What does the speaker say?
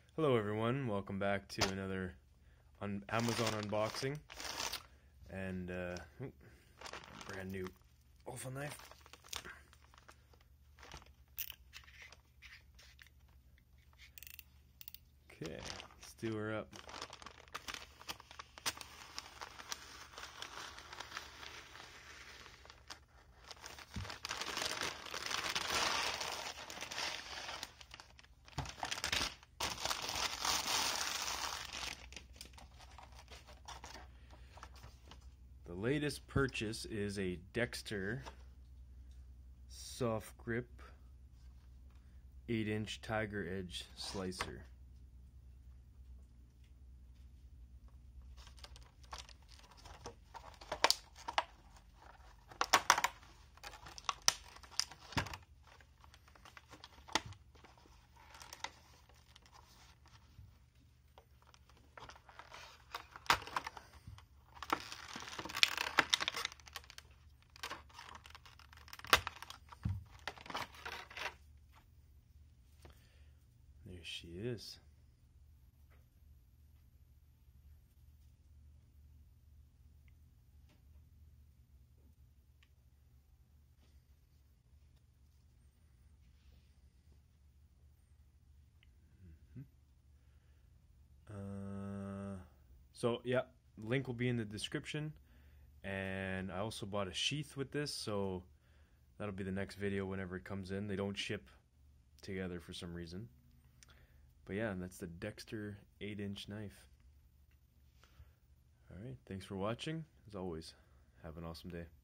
Hello everyone, welcome back to another Amazon unboxing and brand new waffle knife. Okay, let's do her up. The latest purchase is a DEXTER soft grip 8-inch tiger edge slicer. There she is. So yeah, link will be in the description, and I also bought a sheath with this, so that'll be the next video whenever it comes in. They don't ship together for some reason. But yeah, and that's the DEXTER 8-inch knife. Alright, thanks for watching. As always, have an awesome day.